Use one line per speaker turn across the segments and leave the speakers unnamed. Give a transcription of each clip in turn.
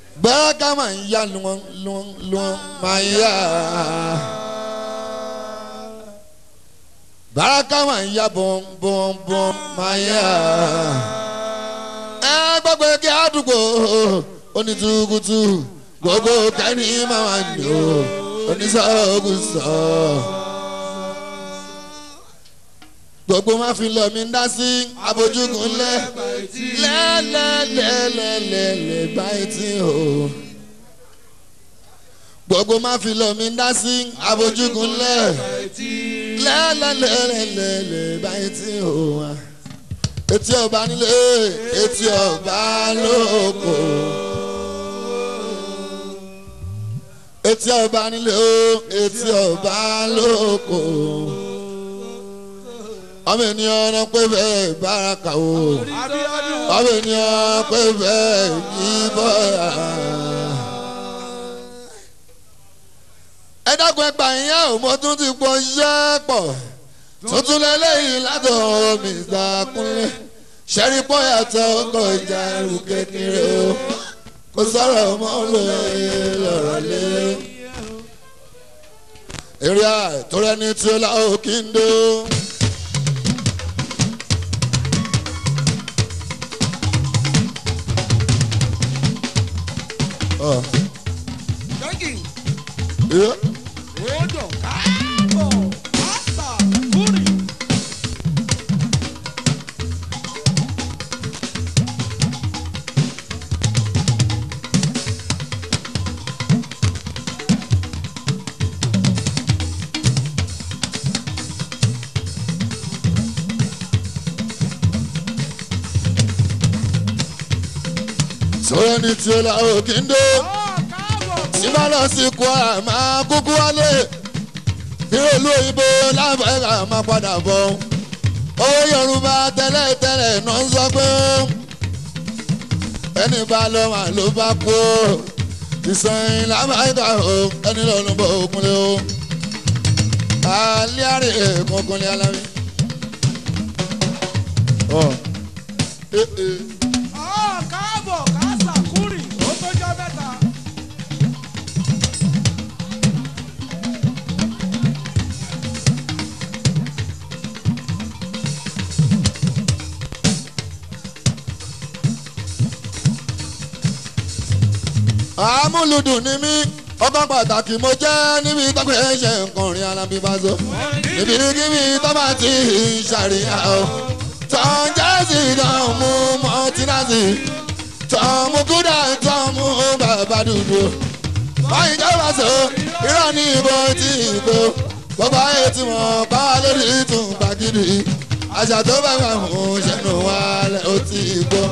Baraka máa ń yá luwọ́n máa ń yá. Baraka máa ń yá bọ̀n máa ń yá. Ẹ gbàgbé kí àdúgbò onítùkùtù gbogbo kẹ́ni máa ń lò oníṣàgùsọ. Gbogbo máa fi lọ mi dá sí abojúkun lẹ́lẹ́lẹ́lẹ́lẹ́lẹ́ báyìí tí o. Gbogbo máa fi lọ mi dá sí abojúkun lẹ́lẹ́lẹ́lẹ́lẹ́ báyìí tí o. Etí ọba nílé etí ọba lóko. Etí ọba nílé etí ọba lóko. Ọmọ ènìyàn ọ̀nà pé bẹ́ẹ̀ Baraka o. Ọmọ ènìyàn pé bẹ́ẹ̀ Yíbọ́yà. Ẹ dákun ẹ gbà yín o, mo tún ti pọ̀ iṣẹ́ pọ̀. Tuntun lélẹ́yìn látọ̀ Mr. Kúnlé. Ṣẹ́rí pọ́yà tó kọ ìjà ẹrù kékeré o. Kò sọ̀rọ̀ mọ́ lóye lọ́rọ̀ lé. Èrè àìtọ́rẹ́ ní tí ó láwọ́ kí n dó.
Thank you.
Yeah.
Odo Kabo Asa Kuri.
Sọ̀rọ̀ ní tí ó láwọ́ kí n dó. Tí bá lọ sí Kwara máa kúkú wálé. Ìrèlú òyìnbó láfẹ̀ẹ́ra máa padà bọ̀. Owó Yorùbá tẹ́lẹ̀tẹ́lẹ̀ náà ń sọ pé ẹni bá lọ wà ló bá kú. Ìsọ̀yìn lámàáyíká o, ẹni lọ́nu bọ̀ òkunlé o. Alẹ́ àrè kọ̀ọ̀kanlé alámi.
Káàbọ̀ Asa Kuri. Ó tó jẹ́ mẹ́ta.
Amúlùdùn ni mí ọkàn pàtàkì mo jẹ́ níbi tọ́pẹ́ ẹ̀ṣẹ̀ nkọrin Alábí Bàzó níbi kíbi tọ́pẹ́ ti ṣàríyá o tọ́n jẹ́sì tọ́n mú mọ́tínásì tọ́n mú kúdà tọ́n mú bàbá dúdú wọ́n ìjọba sọ irọ́ ní ìbò tí ìbò gbogbo ayé tí wọ́n bá lórí ìtún gbàgìrì àṣà tó bá wà mú ṣẹ́nu wálẹ̀ ó ti gbọ́.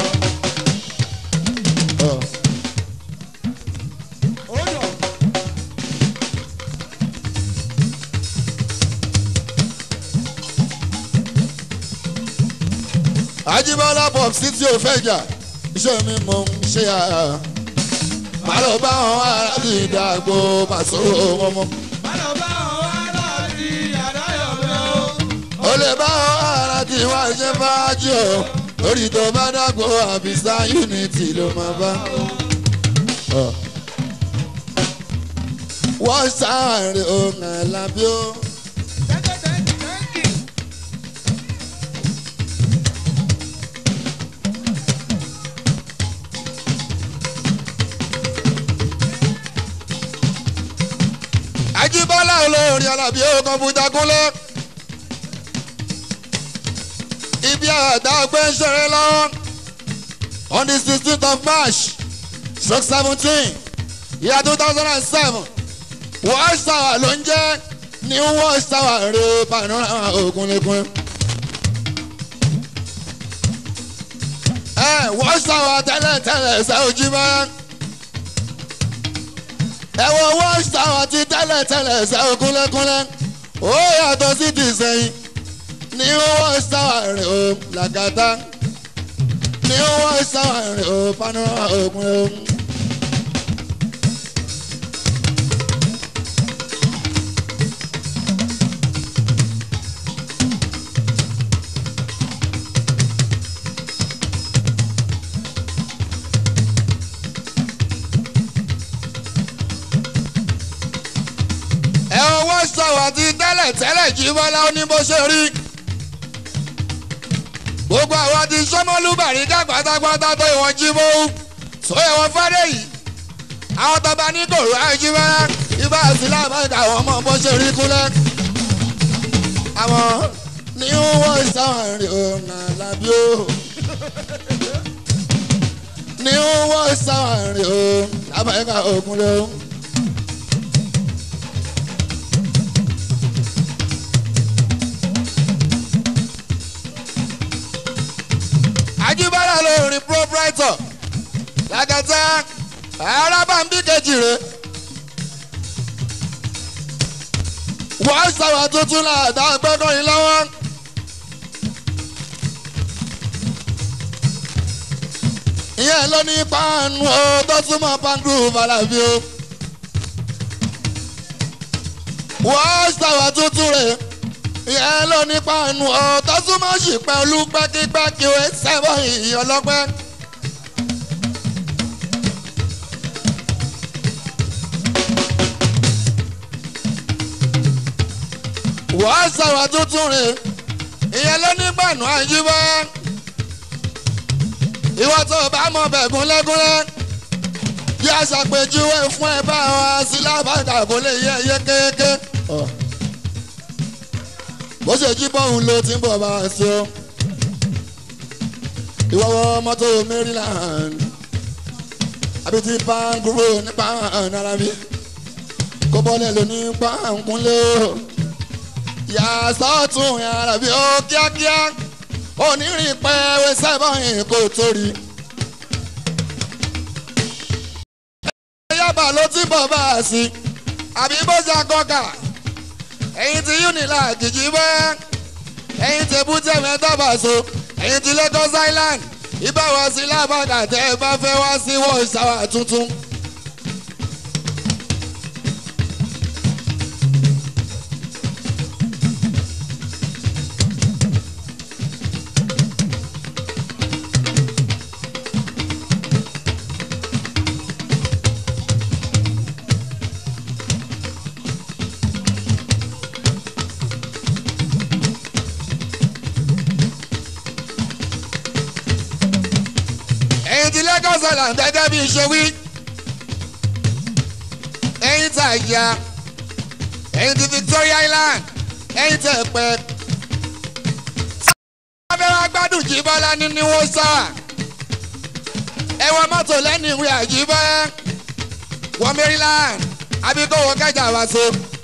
Ajíbọ́lá pop sí tí o fẹ́ jà iṣẹ́ mi mò ń ṣe àrà má lọ bá wọn ará ti dàgbò pàṣẹ wọn mọ́.
Má lọ bá wọn ará ti àdáyọ̀mẹ́ o.
O lè bá wọn ará tí wọ́n ṣe fàájì o lórí tó bá dàgbò àbísà unity ló máa bá. Wọ́n sáré ohun Àlàbí o. Ajíbọ́lá olórí Alábí ó kọ̀ǹpútà Kúnlé. Ibi àdá ọgbẹ́ ń ṣeré lọ́wọ́ on the 16th of March 17 year 2007 Watch Tower ló ń jẹ́ New Watch Tower rè panorama Ògúnlékún. Watch Tower tẹ́lẹ̀tẹ́lẹ̀ ṣe ojú mọ́. Ẹ wo Watch Tower ti tẹ́lẹ̀tẹ́lẹ̀ ṣe Ògúnlékúnlé. Ó yàtọ̀ sí ti sẹ́yìn. New Watch Tower rè o làgàtà. New Watch Tower rè o panorama Ògúnlékún. tẹ́lẹ̀ jí bọ́lá ó ní bó ṣe rí gbogbo àwọn ti sọmọlú Bàrígà pátápátá tó ìwọ̀n jí bó tó ìwọ̀n fádé yìí àwọn tọba ní kòrò àìjí bọ́lá ibà sílá bàtà àwọn ọmọ bó ṣe rí kúlẹ̀ àwọn ní wọ́n sáwọn rìn òun àlàbí ó ní wọ́n sáwọn rìn òun lábàáyíká ògùn ló. Ajíbọ́lá lórin proprietor lágàtà arábàmbí kejì rẹ̀ wọ́n sáwà tuntun láàdá gbẹ́kọ̀rin lọ́wọ́ ìyẹn ló ní páànù ó tó súnmọ́ pàǹdù fàlàbí ó wọ́n sáwà tuntun rẹ̀ ìyẹn ló ní páànù ó tó súnmọ́ ṣìpẹ́ olúpẹ́kípẹ́kí ó sẹ́bọ̀ ìyọlọ́pẹ́. wọ́n sọ̀rọ̀ tuntun rẹ̀ ìyẹn ló ní gbànú àjíbọ́ ìwọ tó bá mọ bẹ̀gùn lẹ́gúnlẹ́ yí aṣàpèjúwe fún ẹ bá wa sí lábàdà kó lè yẹ ẹyẹ kéèké bó ṣe jí bọ́hùn ló ti ń bọ̀ bá a sí o ìwọ wọ mọ́tò Maryland àbí ti pàǹgùrò nípa náírà bí kó bọ́lẹ̀ ló ní pàǹkúnlé o yàsọ́tún yàrá bí ó kíákíá onírin pẹ́ẹ́wé sẹ́bọ̀n kò torí. yábà ló ti bọ̀ bá a sí àbí bó ṣe àkọ́kà ẹ̀yin ti Unilag jìjì bẹ́ ẹ̀yin ti bújẹ́ mẹ́tàbàṣọ ẹ̀yin ti Lagos Island ìbáwá sí lábàdà tẹ́ ẹ bá fẹ́ wá sí wọ́n ìṣàwà tuntun. Lagos Island gẹ́gẹ́ bí ṣe wí ẹ̀yin tí àyà ẹ̀yin tí Victoria Island ẹ̀yin tí ẹ̀pẹ́ sábẹ́wá gbádùn Jíbọ́lá ní wọ́n sáwà ẹ̀wọ̀n mọ́tò lẹ́nu ìwé àjíbọ́lá wọ Maryland abíkówó kẹjà wá so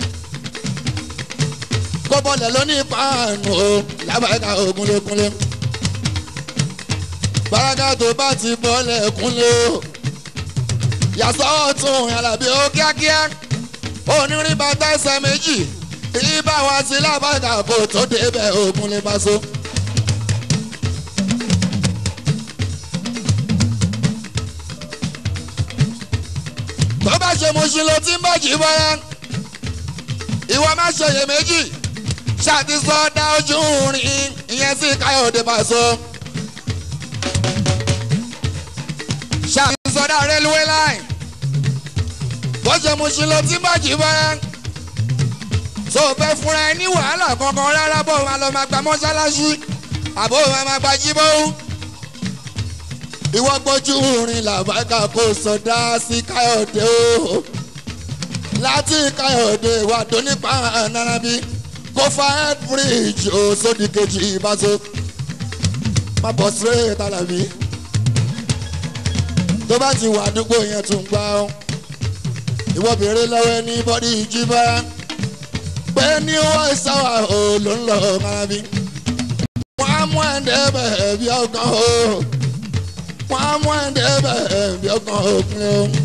kó bọ́lẹ̀ lóní páànù o lábàáká ogun lókunlé. Bàrágà tó bá ti bọ́lẹ̀ kúnlé o yàtọ̀ ọ̀tún Àlàbí ó kíákíá onírin bàtà ẹsẹ̀ méjì ibà wá sí lábàdà kò tó débẹ̀ ògùn lè bá so. tó bá ṣe Mùṣín ló ti ń bọ̀ Jíbọ́lá ìwọ má ṣe iyèméjì ṣàtìsọ́dá ojú rìn ìyẹn sí Káyọ̀dé Bàṣọ. ṣàtìsọ́dá railway line bó ṣe Mùṣín ló ti ń bọ̀ Jíbọ́lá tó fẹ́ fúnra ẹ ní wàhálà kankan rárá bó máa lọ máa gba mọ́ṣáláṣí àbó máa gba jíbọ́. ìwọ gbójú rìn làbákà kò sọdá sí Káyọ̀dé o láti Káyọ̀dé wà tó nípa Ànàràbí kò fa head bridge o sódì kejì ìbáṣọ má bọ̀ straight Àlàbí tó bá ti wà àdúgbò yẹn tún gbá ọ ìwọ béèrè lọ́wọ́ ẹni bọ́dí Jíbọ́lá pé ní wọ́n sáwà o ló ń lọ Ànàràbí wọ́n á mú ẹ̀ǹdẹ́ bẹ̀ẹ̀ bí ọkàn o wọ́n á mú ẹ̀ǹdẹ́ bẹ̀ẹ̀ bí ọkàn òkun o.